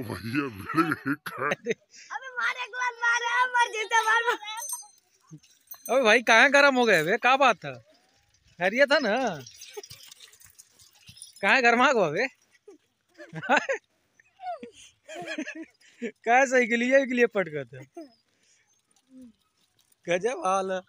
भैया मिल गए। अबे मार एक बार मार मर जीता मार। अबे भाई कहाँ गर्म हो गए वे? क्या बात था? खैरियत था ना? कहाँ गर्मा गो वे? कहाँ सही के लिए पट गए थे? गजब हाल है।